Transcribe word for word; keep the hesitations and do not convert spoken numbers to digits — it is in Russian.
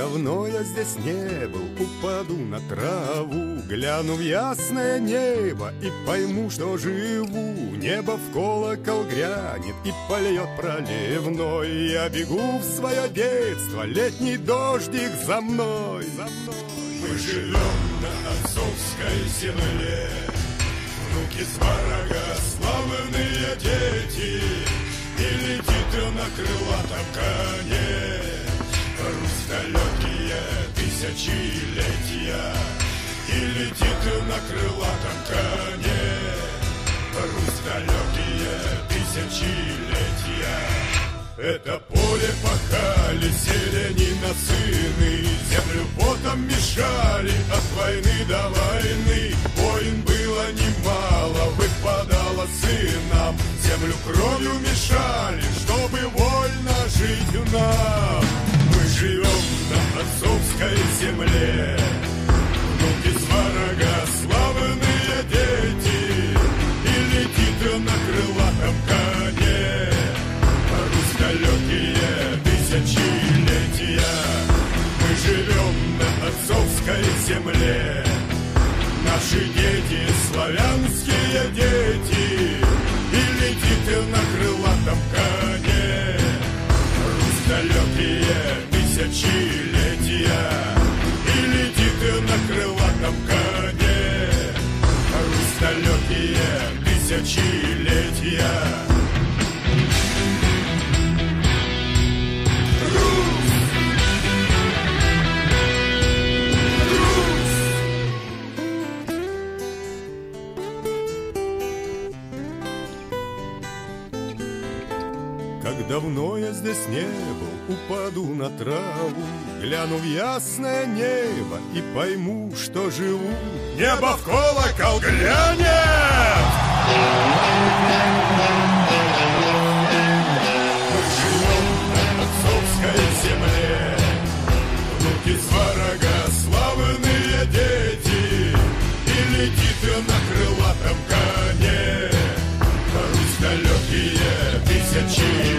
давно я здесь не был, упаду на траву, гляну в ясное небо и пойму, что живу. Небо в колокол грянет и польет проливной. Я бегу в свое детство, летний дождик за мной, за мной. Мы живем на отцовской земле, внуки сварога, славные дети, и летит на крылатом коне. Русь далекие тысячелетия, и летит на крылатом коне. Русь далекие тысячелетия. Это поле пахали селянина сыны, землю потом мешали от войны до войны. Войн было немало, выпадало сынам, землю кровью мешали, чтобы вольно жить нам. Мы живем на отцовской земле, внуки сварога, славные дети, и летит на крылатом коне. Русь далекие тысячелетия. Мы живем на отцовской земле, наши дети, славянские дети, и летит на крылатом коне. Русь далекие тысячелетия, и летит на крылатом коне. Русь далекие тысячелетия. Как давно я здесь не был, упаду на траву, гляну в ясное небо и пойму, что живу. Небо в колокол глянет! Мы живем на отцовской земле, внуки сварога, славные дети, и летит на крылатом коне. Русь далекие тысячи